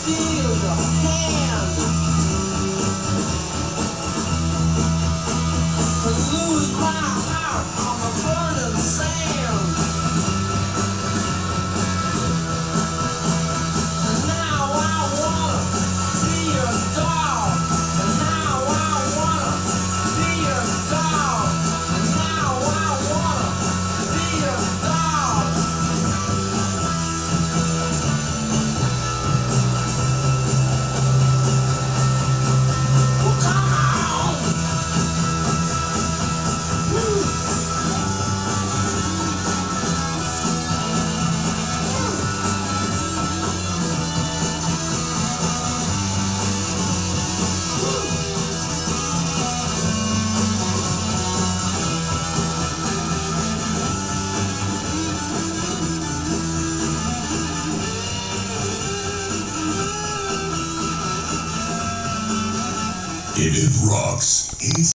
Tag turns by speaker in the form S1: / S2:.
S1: feel your hand. To lose my heart on the burning sand. And now I wanna be your dog. And now I wanna be your dog. And now I wanna be your dog. Well, come on. Woo.
S2: It rocks.